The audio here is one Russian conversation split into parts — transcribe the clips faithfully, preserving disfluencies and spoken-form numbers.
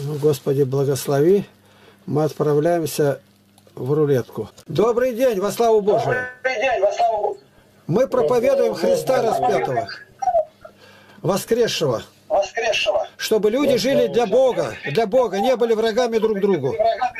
Господи, благослови. Мы отправляемся в рулетку. Добрый день, во славу Божию. Добрый день, во славу Божию. Мы проповедуем Христа распятого, воскресшего, воскресшего, чтобы люди жили для Бога, для Бога, не были врагами друг другу.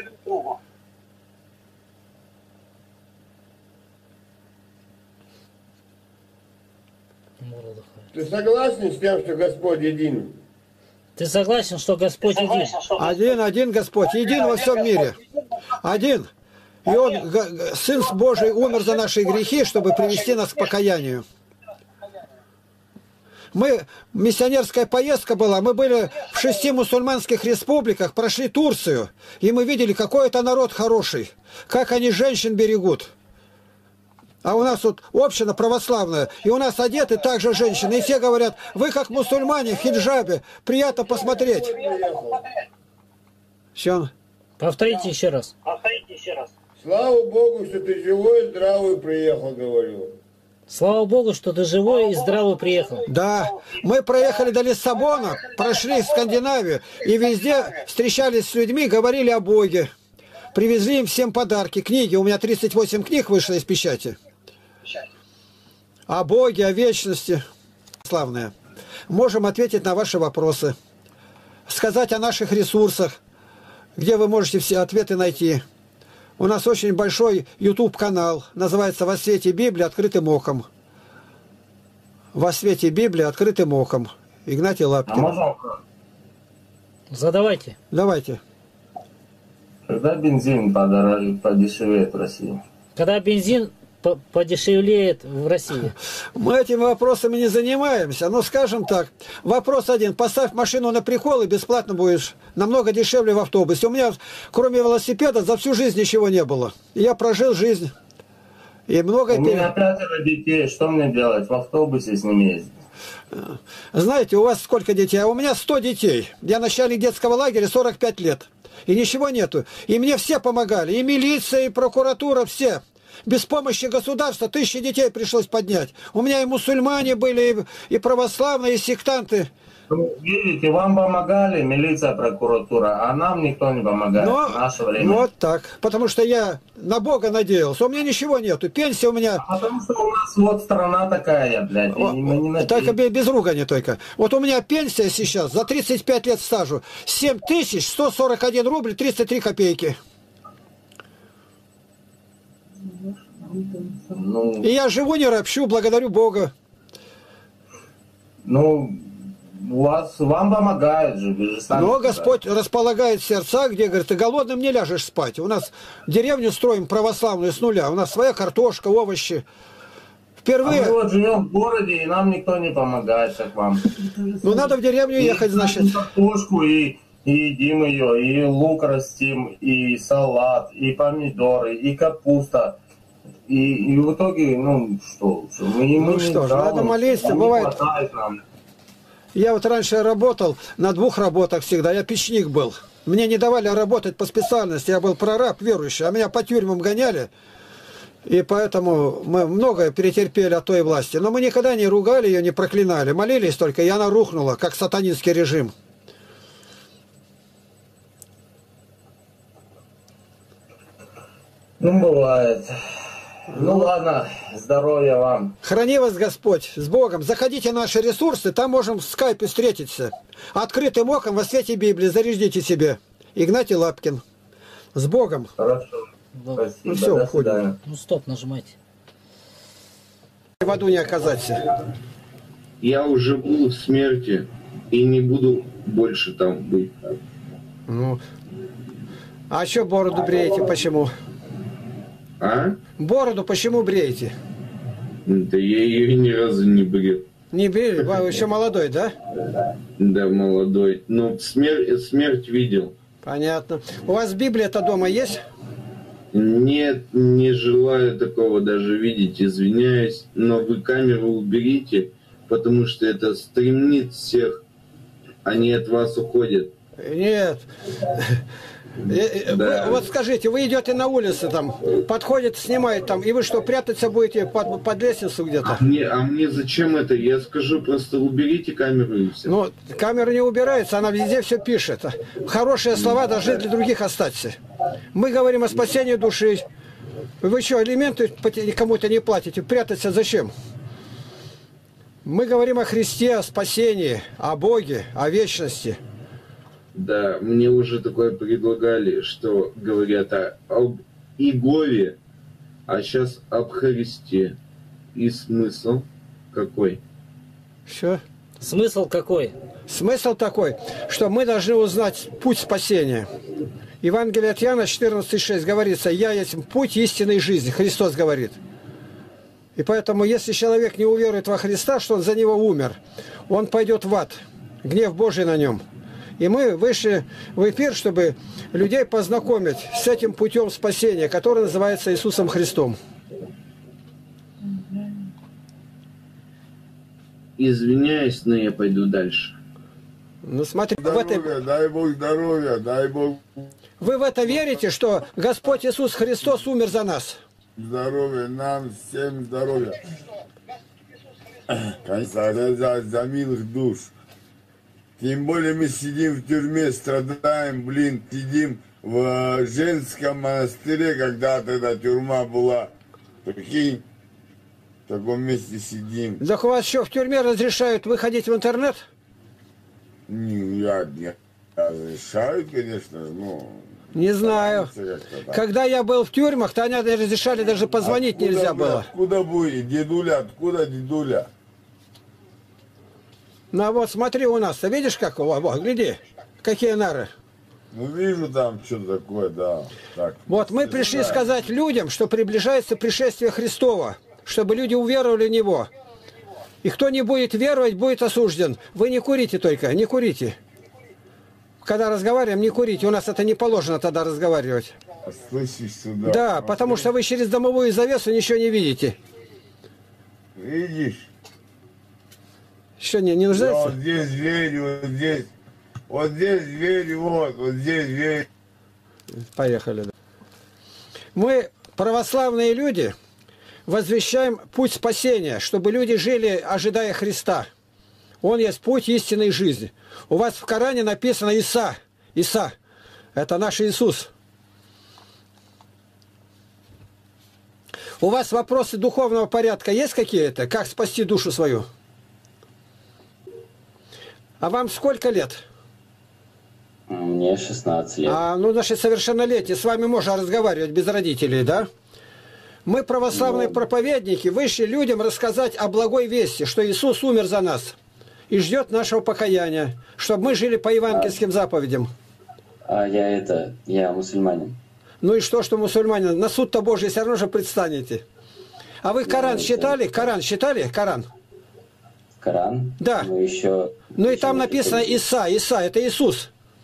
Ты согласен с тем, что Господь един? Ты согласен, что Господь един? Один, один Господь, един во всем мире. Один. И Он, Сын Божий, умер за наши грехи, чтобы привести нас к покаянию. Мы, миссионерская поездка была, мы были в шести мусульманских республиках, прошли Турцию, и мы видели, какой это народ хороший, как они женщин берегут. А у нас тут община православная, и у нас одеты также женщины, и все говорят, вы как мусульмане в хиджабе, приятно посмотреть. Все. Повторите еще раз. Повторите еще раз. Слава Богу, что ты живой и здравый приехал, говорю. Слава Богу, что ты живой и здравый приехал. Да, мы проехали до Лиссабона, прошли в Скандинавию, и везде встречались с людьми, говорили о Боге. Привезли им всем подарки, книги. У меня тридцать восемь книг вышло из печати. О Боге, о вечности. Славное. Можем ответить на ваши вопросы. Сказать о наших ресурсах, где вы можете все ответы найти. У нас очень большой YouTube-канал. Называется «Во свете Библии открытым оком». «Во свете Библии открытым оком». Игнатий Лапкин. А можно? Задавайте. Давайте. Когда бензин подороже, подешевеет в России? Когда бензин подешевеет в России? Мы этими вопросами не занимаемся. Но скажем так, вопрос один. Поставь машину на прикол и бесплатно будешь намного дешевле в автобусе. У меня, кроме велосипеда, за всю жизнь ничего не было. Я прожил жизнь. И много... У меня пятеро детей. Что мне делать? В автобусе с ними ездить? Знаете, у вас сколько детей? А у меня сто детей. Я начальник детского лагеря, сорок пять лет. И ничего нету. И мне все помогали. И милиция, и прокуратура, все. Без помощи государства тысячи детей пришлось поднять. У меня и мусульмане были, и, и православные, и сектанты. Ну, видите, вам помогали милиция, прокуратура, а нам никто не помогает Но, в наше время. Вот так. Потому что я на Бога надеялся. У меня ничего нету. Пенсия у меня... А потому что у нас вот страна такая, блядь. О, и мы не только без ругани только. Вот у меня пенсия сейчас за тридцать пять лет стажу семь тысяч сто сорок один рубль тридцать три копейки. Ну, и я живу, не ропщу, благодарю Бога. Ну, у вас, вам помогают же. Вы же сами. Но Господь располагает сердца, где, говорит, ты голодным не ляжешь спать. У нас деревню строим православную с нуля. У нас своя картошка, овощи. Впервые... А мы вот живем в городе, и нам никто не помогает, как вам. Ну, надо в деревню и ехать, значит. Картошку и... И едим ее, и лук растим, и салат, и помидоры, и капуста. И, и в итоге, ну что, что мы, мы ну не что ж, надо молиться, бывает. Нам. Я вот раньше работал на двух работах всегда, я печник был. Мне не давали работать по специальности, я был прораб верующий, а меня по тюрьмам гоняли. И поэтому мы многое перетерпели от той власти. Но мы никогда не ругали ее, не проклинали, молились только, и она рухнула, как сатанинский режим. Ну, бывает. Ну, ладно, здоровья вам. Храни вас Господь, с Богом. Заходите на наши ресурсы, там можем в скайпе встретиться. Открытым оком во свете Библии заряждите себе. Игнатий Лапкин. С Богом. Хорошо. Спасибо. Ну все, До уходим. свидания. Ну стоп, нажимайте. В аду не оказаться. Я уже был в смерти и не буду больше там быть. Ну. А что бороду бреете? Почему? А? Бороду почему бреете? Да я ее ни разу не брил. Не брили? Вы еще молодой, да? Да, молодой. Ну, смерть, смерть видел. Понятно. У вас Библия-то дома есть? Нет, не желаю такого даже видеть, извиняюсь. Но вы камеру уберите, потому что это стремнит всех. Они от вас уходят. Нет. Э, Да. Вы, вот скажите, вы идете на улице, там, подходит, снимает там, и вы что, прятаться будете под, под лестницу где-то? А мне, а мне зачем это? Я скажу, просто уберите камеру и все. Ну, камера не убирается, она везде все пишет. Хорошие слова должны для других остаться. Мы говорим о спасении души. Вы что, алименты кому-то не платите? Прятаться зачем? Мы говорим о Христе, о спасении, о Боге, о вечности. Да, мне уже такое предлагали, что говорят о, об Иегове, а сейчас об Христе. И смысл какой? Все. Смысл какой? Смысл такой, что мы должны узнать путь спасения. Евангелие от Иоанна четырнадцать шесть говорится: «Я есть путь истинной жизни», Христос говорит. И поэтому, если человек не уверует во Христа, что он за него умер, он пойдет в ад, гнев Божий на нем. И мы вышли в эфир, чтобы людей познакомить с этим путем спасения, который называется Иисусом Христом. Извиняюсь, но я пойду дальше. Ну смотри, в Здоровья, этой... дай Бог здоровья, дай Бог вы в это верите, что Господь Иисус Христос умер за нас? здоровья, нам всем здоровья. Конечно, за, за милых душ. Тем более мы сидим в тюрьме, страдаем, блин, сидим в женском монастыре, когда тогда тюрьма была. Прикинь, в таком месте сидим. Так у вас еще в тюрьме разрешают выходить в интернет? Не, я не разрешаю, конечно, но... Не знаю. Когда я был в тюрьмах, то они разрешали, даже позвонить Откуда нельзя вы, было. Откуда будет? Дедуля, откуда дедуля? Ну а вот смотри у нас, ты видишь как? Во, во, гляди, какие нары. Ну вижу там что-то такое, да. Так, Вот мы пришли знаем. сказать людям, что приближается пришествие Христова, чтобы люди уверовали в Него. И кто не будет веровать, будет осужден. Вы не курите только, не курите. Когда разговариваем, не курите. У нас это не положено тогда разговаривать. Слышишь сюда. Да, потому что вы через домовую завесу ничего не видите. Видишь? Что, не, не Я нуждается? вот здесь верю, вот здесь. Вот здесь верю, вот, вот здесь верю. Поехали. Да. Мы, православные люди, возвещаем путь спасения, чтобы люди жили, ожидая Христа. Он есть путь истинной жизни. У вас в Коране написано Иса. Иса. Это наш Иисус. У вас вопросы духовного порядка есть какие-то? Как спасти душу свою? А вам сколько лет? Мне шестнадцать лет. А, ну, значит, совершеннолетие. С вами можно разговаривать без родителей, да? Мы, православные Ну. проповедники, вышли людям рассказать о благой вести, что Иисус умер за нас и ждет нашего покаяния, чтобы мы жили по евангельским заповедям. А я это, я мусульманин. Ну и что, что мусульмане? На суд-то Божий все равно же предстанете. А вы Коран это- читали? Коран читали? Коран? Коран. Да. Мы еще. Ну и еще там не написано читали. Иса. Иса, это Иисус.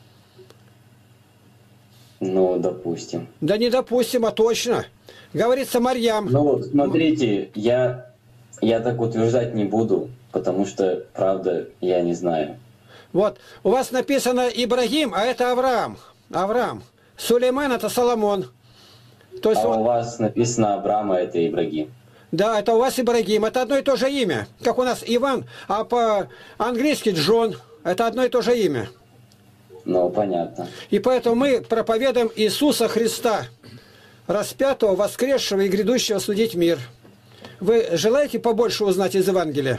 Ну, допустим. Да не допустим, а точно. Говорится Марьям. Ну вот, смотрите, я, я так утверждать не буду, потому что, правда, я не знаю. Вот, у вас написано Ибрагим, а это Авраам. Авраам. Сулейман это Соломон. То есть, А он- у вас написано Абрам, а это Ибрагим. да, это у вас Ибрагим. Это одно и то же имя. Как у нас Иван, а по-английски Джон. Это одно и то же имя. Ну, понятно. И поэтому мы проповедуем Иисуса Христа, распятого, воскресшего и грядущего судить мир. Вы желаете побольше узнать из Евангелия?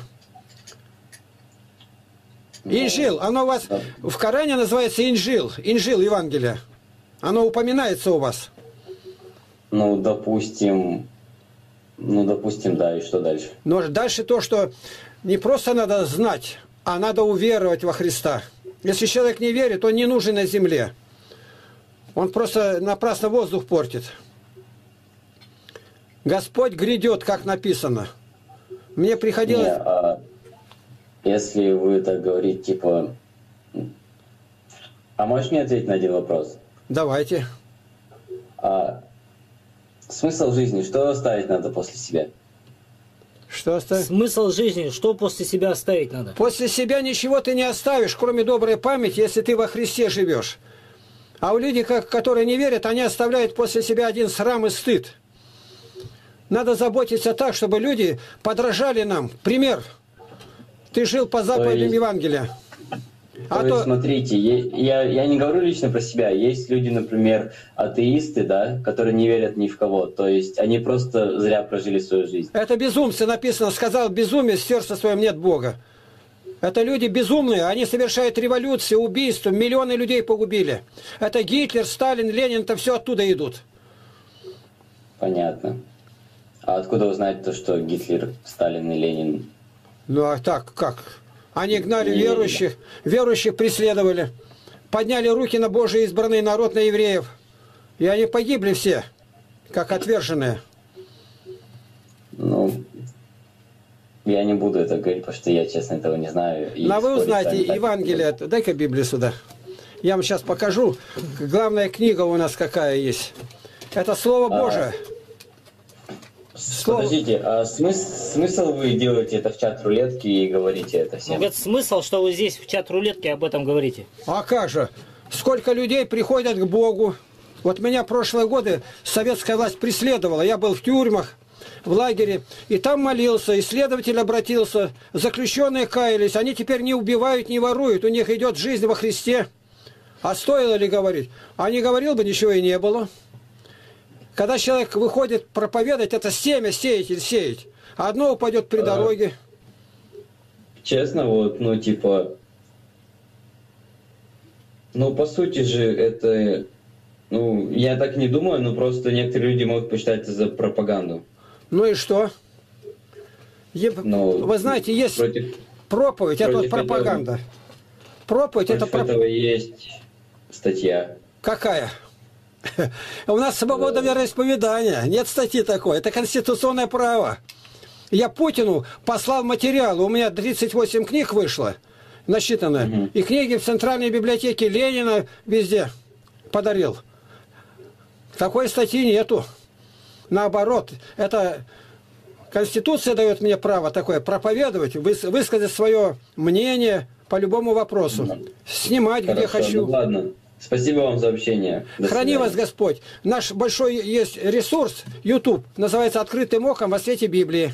Инжил, оно у вас да. в Коране называется Инжил, Инжил Евангелия. Оно упоминается у вас. Ну, допустим, ну, допустим, да, и что дальше? Но дальше то, что не просто надо знать, а надо уверовать во Христа. Если человек не верит, он не нужен на земле. Он просто напрасно воздух портит. Господь грядет, как написано. Мне Не, приходилось... а если вы так говорите, типа... А можешь мне ответить на один вопрос? Давайте. А смысл жизни, что оставить надо после себя? Что оставить? Смысл жизни, что после себя оставить надо? После себя ничего ты не оставишь, кроме доброй памяти, если ты во Христе живешь. А у людей, которые не верят, они оставляют после себя один срам и стыд. Надо заботиться так, чтобы люди подражали нам. Пример. Ты жил по заповедям есть, Евангелия. А то то... есть, смотрите, я, я не говорю лично про себя. Есть люди, например, атеисты, да, которые не верят ни в кого. То есть они просто зря прожили свою жизнь. Это безумцы написано. Сказал безумие, в сердце своем нет Бога. Это люди безумные. Они совершают революции, убийства. Миллионы людей погубили. Это Гитлер, Сталин, Ленин. Это все оттуда идут. Понятно. А откуда узнать то, что Гитлер, Сталин и Ленин? Ну а так, как? Они гнали не верующих, верили. верующих преследовали, подняли руки на Божий избранный народ, на евреев. И они погибли все, как отверженные. Ну, я не буду это говорить, потому что я, честно, этого не знаю. Но вы узнаете Евангелие. Дай-ка Библию сюда. Я вам сейчас покажу. Главная книга у нас какая есть. Это Слово Божие. Слово... Подождите, а смысл, смысл вы делаете это в чат рулетки и говорите это всем? Ну, говорит, смысл, что вы здесь в чат рулетки об этом говорите? А как же? Сколько людей приходят к Богу. Вот меня прошлые годы советская власть преследовала. Я был в тюрьмах, в лагере, и там молился, исследователь обратился, заключенные каялись. Они теперь не убивают, не воруют, у них идет жизнь во Христе. А стоило ли говорить? А не говорил бы, ничего и не было. Когда человек выходит проповедовать, это семя, сеятель, сеять. Одно упадет при дороге. Честно, вот, ну, типа... Ну, по сути же, это... Ну, я так не думаю, но просто некоторые люди могут посчитать это за пропаганду. Ну и что? Но Вы знаете, есть против, проповедь, это вот пропаганда. Этого, проповедь, против это проповедь. этого есть статья. Какая? У нас свобода вероисповедания. Нет статьи такой. Это конституционное право. Я Путину послал материал. У меня тридцать восемь книг вышло, насчитано. Угу. И книги в Центральной библиотеке Ленина везде подарил. Такой статьи нету. Наоборот, это Конституция дает мне право такое проповедовать, высказать свое мнение по любому вопросу. Снимать, Хорошо, где хочу. Ну, ладно. Спасибо вам за общение. До Храни свидания. вас Господь. Наш большой есть ресурс, YouTube, называется «Открытым оком во свете Библии».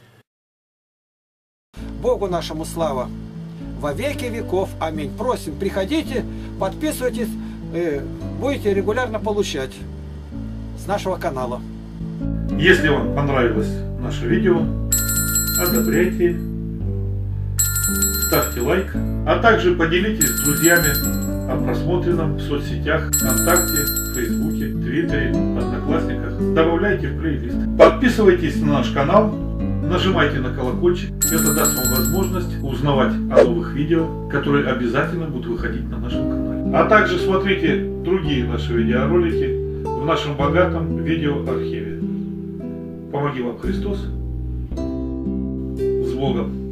Богу нашему слава. Во веки веков. Аминь. Просим, приходите, подписывайтесь, будете регулярно получать с нашего канала. Если вам понравилось наше видео, одобряйте, ставьте лайк, а также поделитесь с друзьями о просмотренном в соцсетях ВКонтакте, Фейсбуке, Твиттере, Одноклассниках. Добавляйте в плейлист. Подписывайтесь на наш канал, нажимайте на колокольчик. Это даст вам возможность узнавать о новых видео, которые обязательно будут выходить на нашем канале. А также смотрите другие наши видеоролики в нашем богатом видеоархиве. Помоги вам Христос. С Богом!